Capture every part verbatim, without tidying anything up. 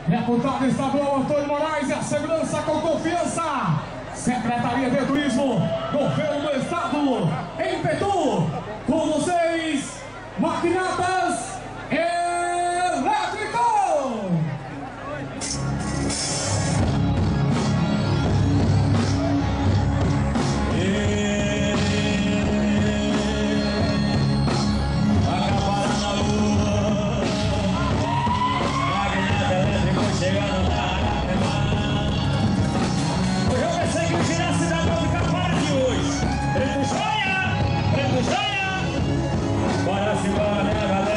Deputado estadual Antônio Moraes e a segurança com confiança. Secretaria de Turismo, Governo do Estado, em Petu, com vocês, Maquinatas Elétrico! Acabaram na lua, Magnata Elétrico chegando na área. Hoje eu pensei que virar a cidade vai ficar fora de hoje. Preto Joia, Preto Joia. Bora se embora, né, galera?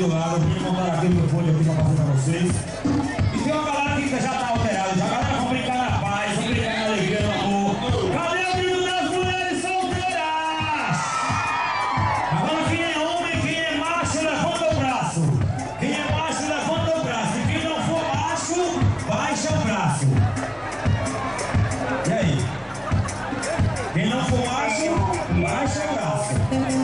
do lado, eu vim montar aquele microfone aqui pra fazer pra vocês. E tem uma galera que já tá alterada, já a galera vai brincar na paz, vai brincar na alegria, no amor. Cadê o grito das mulheres solteiras? Agora quem é homem, quem é macho, levanta o braço. Quem é macho, levanta o braço. E quem não for macho, baixa o braço. E aí? Quem não for macho, baixa o braço.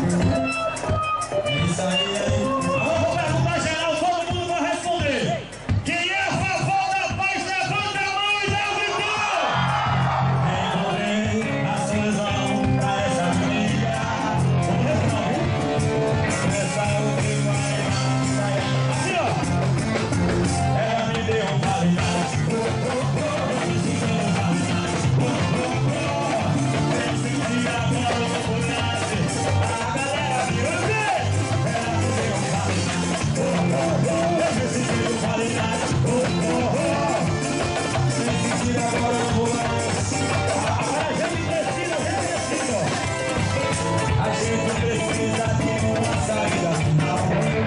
É isso aí, aí. Agora vou perguntar geral, todo mundo vai responder. Quem é a favor da paz, levanta a mão e dá o grito! Encontrei a solução pra essa briga. Vamos refrão, viu? Essa é o que vai sair. Assim, ó. Ela me deu um validade. Eu preciso de um validade. Eu senti agora o oportunidade. A galera virou o quê? Ela me deu um validade. Eu preciso de um validade. Eu senti agora o oportunidade. Agora a gente precisa, a gente precisa. A gente precisa de uma saída final.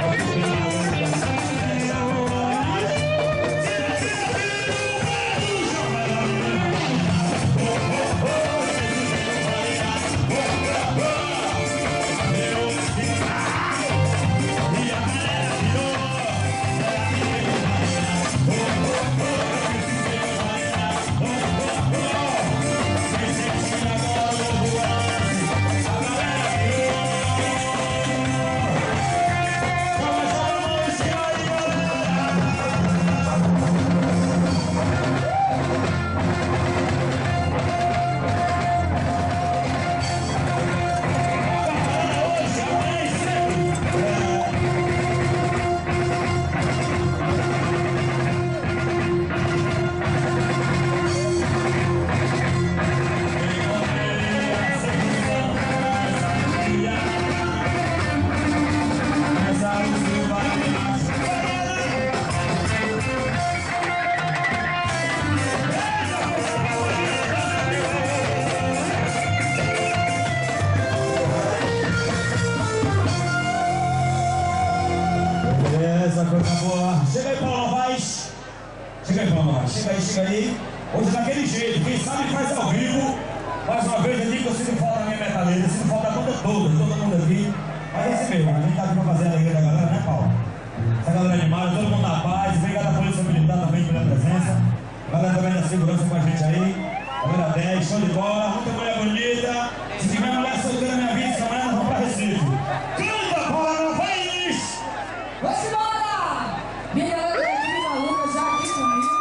Essa coisa boa. Chega aí, Paulo Novaes. Chega aí, Paulo Novaes. Chega aí, chega aí. Hoje daquele jeito. Quem sabe faz ao vivo. Mais uma vez aqui que eu sinto falta da minha metaleira. Sinto falta da banda toda, todo mundo aqui. Mas é assim mesmo. A gente tá aqui pra fazer a alegria da galera, né, Paulo? Essa galera animada, todo mundo na paz. Obrigado à Polícia Militar também pela presença. A galera também da segurança com a gente aí. Galera dez, show de bola. Muita mulher bonita. Se tiver mulher solteira na minha vida, essa mulher nós vamos pra Recife. Canta, Paulo Novaes! Vamos embora! Minha galera aqui na luta já aqui comigo.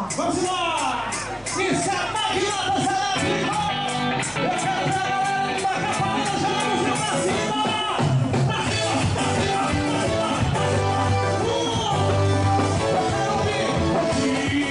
Vamos embora! Isso é Magnata Celebridade! Eu quero ver a galera de Macapá, já no fio pra cima! Pra cima, pra cima, pra cima, pra cima! Uh! Eu quero ouvir!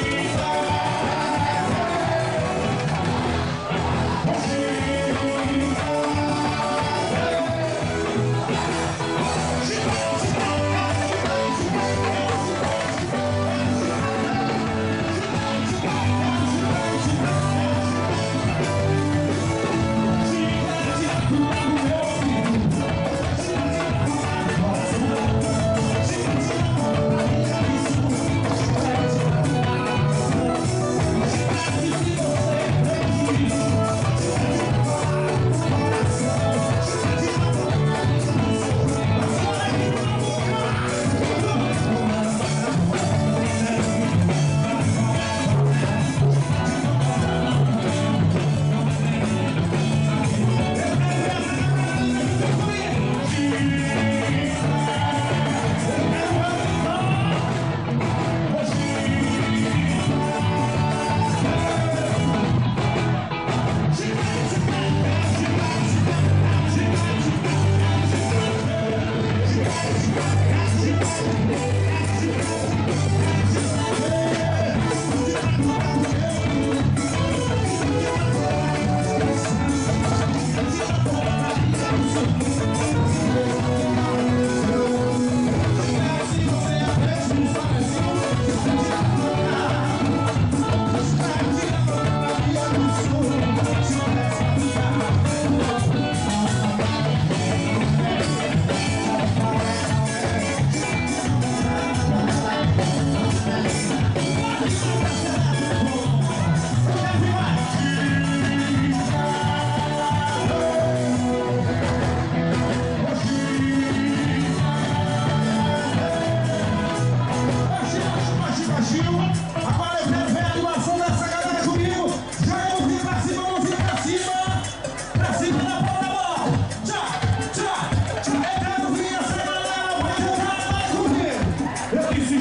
Agora eu quero ver a animação dessa galera comigo. Já vamos vir pra cima, vamos vir pra cima. Pra cima da bola da bola. Tchá, tchá, tchá. Eu quero ver essa galera. Vai jogar mais comigo. Eu disse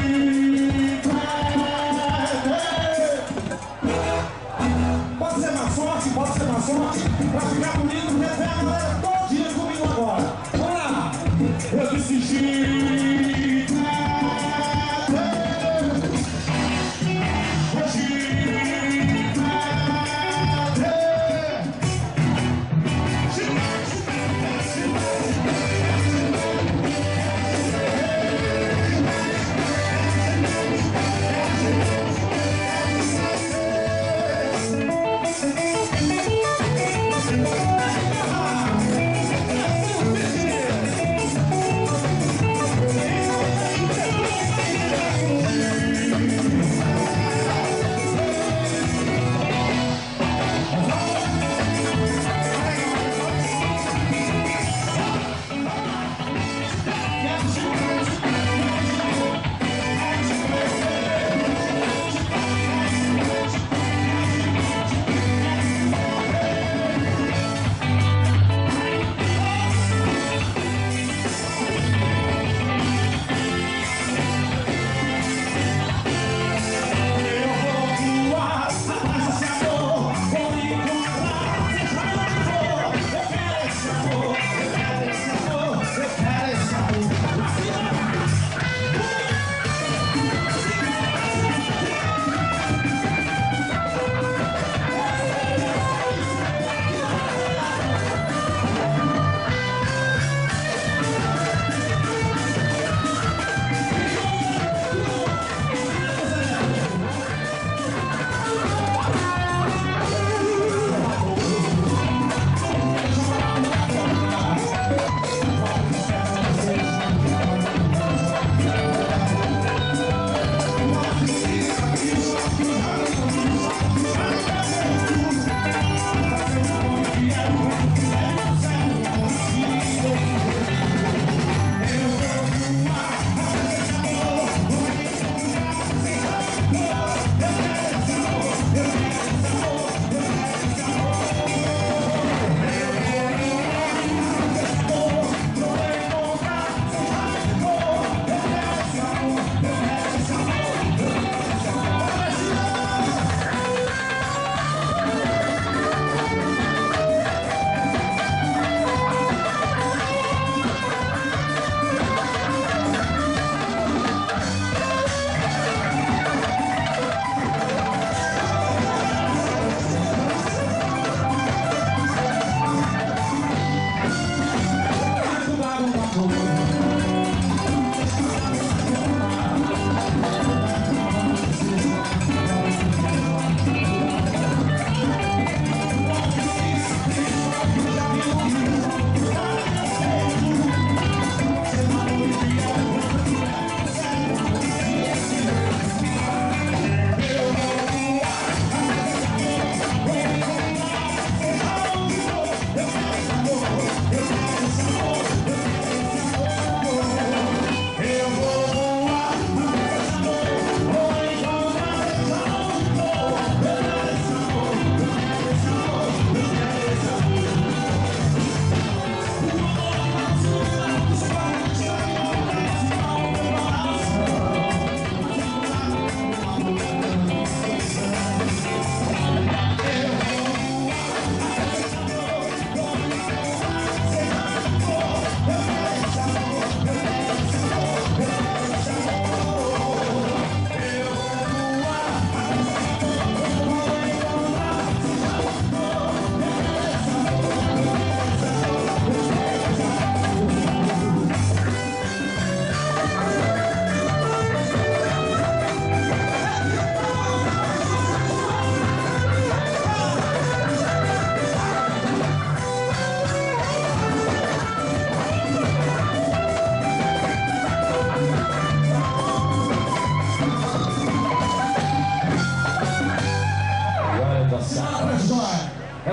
Chico. Pode ser mais forte, pode ser mais forte. Pra ficar bonito, eu quero ver a galera todinha comigo agora. Vamos lá. Eu disse Chico.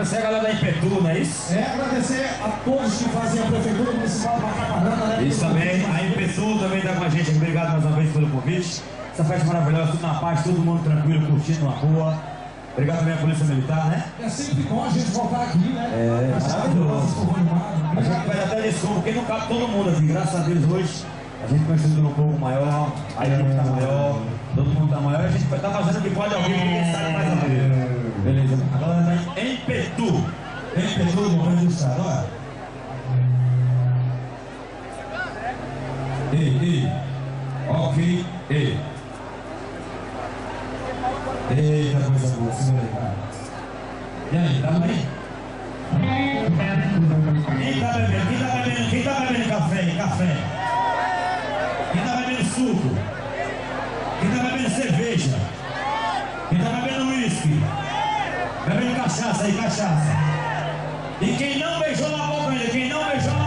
agradecer a galera da Impetu, não é isso? É, agradecer a todos que fazem a Prefeitura Municipal de Macaparana, né? Isso também, a Impetu também está com a gente. Obrigado mais uma vez pelo convite. Essa festa maravilhosa, tudo na paz, todo mundo tranquilo, curtindo na rua. Obrigado também à Polícia Militar, né? É sempre bom a gente voltar aqui, né? É, maravilhoso. A gente pede até desculpa, porque não cabe todo mundo aqui. Graças a Deus hoje a gente com uma estrutura um pouco maior, a equipe está maior, todo mundo está maior, a gente vai estar fazendo o que pode ao vivo, ninguém sabe mais ao vivo. Beleza? Agora está em Impetu. Impetu do governo do estado, olha. Ei, ei. Ok, ei. Eita, coisa boa, segura aí, cara. E aí, tá bem? Quem tá bebendo? Quem tá bebendo? Quem tá bebendo café? Café? Quem tá bebendo suco? Quem tá bebendo cerveja? Quem tá bebendo uísque? Bebendo cachaça aí, cachaça. E quem não beijou na boca ainda? Quem não beijou na